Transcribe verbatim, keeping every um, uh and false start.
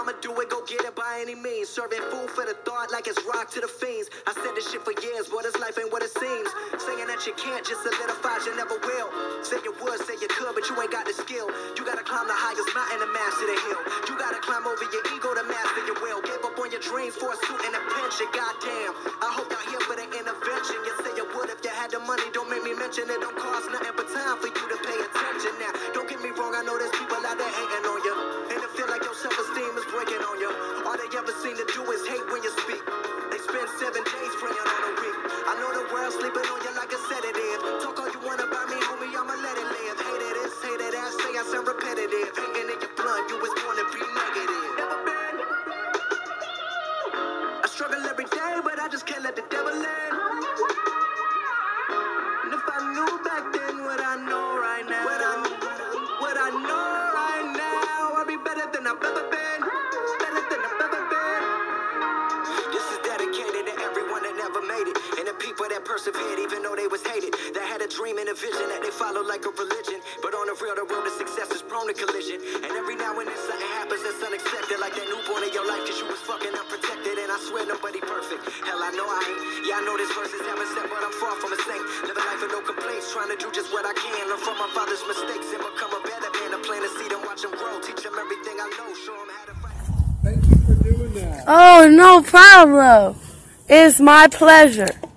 I'ma do it, go get it by any means. Serving food for the thought like it's rock to the fiends. I said this shit for years, but this life ain't what it seems. Saying that you can't just solidifies you never will. Say you would, say you could, but you ain't got the skill. You gotta climb the highest mountain to master the hill. You gotta climb over your ego to master your will. Give up on your dreams for a suit and a pension. Goddamn, I hope y'all here for the intervention. You say you would if you had the money. Don't make me mention it. Don't cost nothing but time for you to pay attention. Now, don't get me wrong, I know there's people out there hating on you, and it feel like your self-esteem is breaking on you. All they ever seem to do is hate when you speak. They spend seven days praying on a week. I know the world sleeping on you like a sedative. Talk all you want about me, homie, I'ma let it live. Hated this, hated that, say I sound repetitive. Hating in your blood, you was born to be negative. Never been. I struggle every day, but I just can't let the devil in. And if I knew back then what I know right now, what I, what I know right now, I'd be better than I've ever been. Better than I've ever been. This is dedicated to everyone that never made it, and the people that persevered even though they was hated. That had a dream and a vision that they followed like a religion. But on the real, the road to success is prone to collision. And every now and then something happens that's unexpected, like that newborn in your life, cause you was fucking unprotected. And I swear nobody perfect. Hell, I know I ain't. Yeah, I know this verse is heaven sent, but I'm far from a saint. Living life with no complaints, trying to do just what I can. Learn from my father's mistakes and become a better man. I plan to see them, watch them grow, teach them everything I know, show them how to fight. Thank you for doing that. Oh, no problem. It's my pleasure.